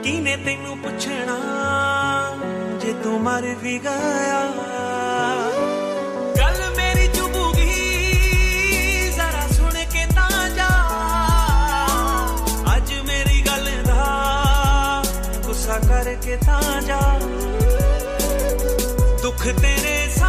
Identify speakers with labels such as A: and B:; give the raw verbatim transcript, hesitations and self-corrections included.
A: किने तेनू पुछना जे तू मर भी गया। गल मेरी चुभूगी जरा सुन के तां जा, अज मेरी गल दा गुस्सा करके तां जा। दुख तेरे